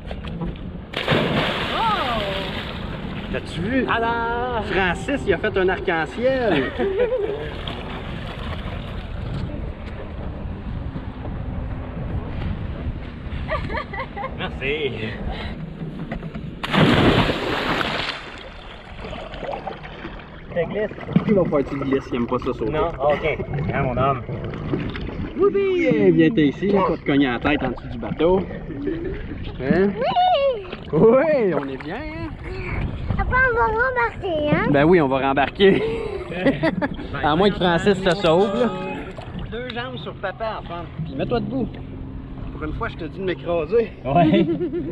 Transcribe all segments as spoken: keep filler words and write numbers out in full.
Oh! T'as-tu vu? Alors! Francis, il a fait un arc-en-ciel! Merci! Ça glisse? Il va faire tu glisses, il aime pas ça sauter. Non? Ok. Hein, mon homme? Woupi! Viens t'es ici, là, pas te cogner la tête en dessous du bateau. Hein? Oui! Oui, on est bien, hein? Après, on va rembarquer, hein? Ben oui, on va rembarquer. À moins que Francis se sauve, là. Deux jambes sur papa, enfant. Puis mets-toi debout. Pour une fois, je te dis de m'écraser. Ouais.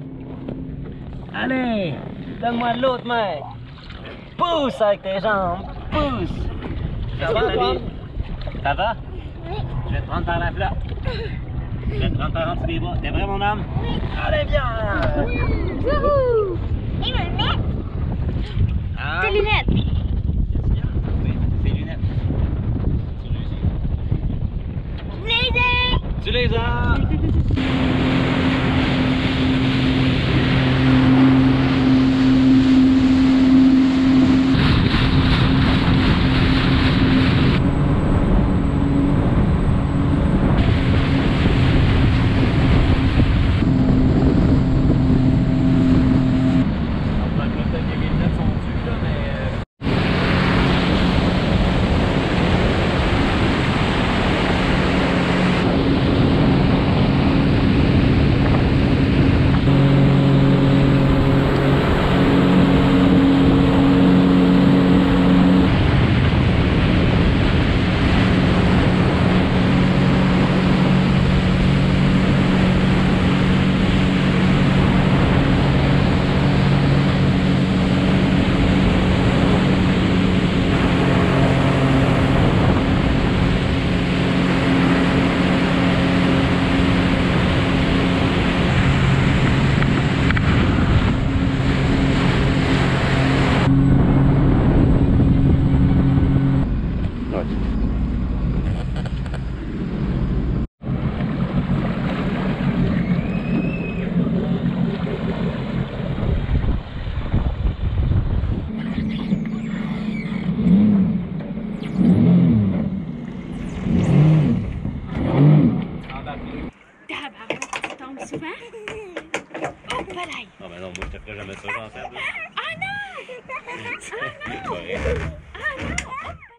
Allez! Donne-moi de l'autre main! Pousse avec tes jambes! Pousse! Ça va, David? Ça va? Oui. Je vais te prendre par la flotte. Je vais te prendre par en dessous des bras. T'es vrai, mon homme? Oui. Allez, viens! Wouhou! Et ma lunette? Ah. Tes lunettes? Oui, tes lunettes. Tu les as. Je les ai! Tu les as! Tu tombes souvent? Oh, palais! Non, mais non, moi je te ferai jamais ça, j'en sais. Ah non! Ah non! C'est Ah non!